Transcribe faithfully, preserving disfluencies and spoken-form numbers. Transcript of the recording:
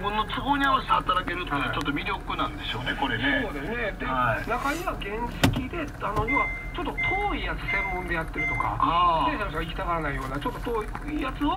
分の都合に合わせて働けるっていうのはちょっと魅力なんでしょうね、これね。 そうですね。で、 はい、 中には原付で、あの要はちょっと遠いやつ専門でやってるとか、自転車の人が行きたがらないようなちょっと遠いやつを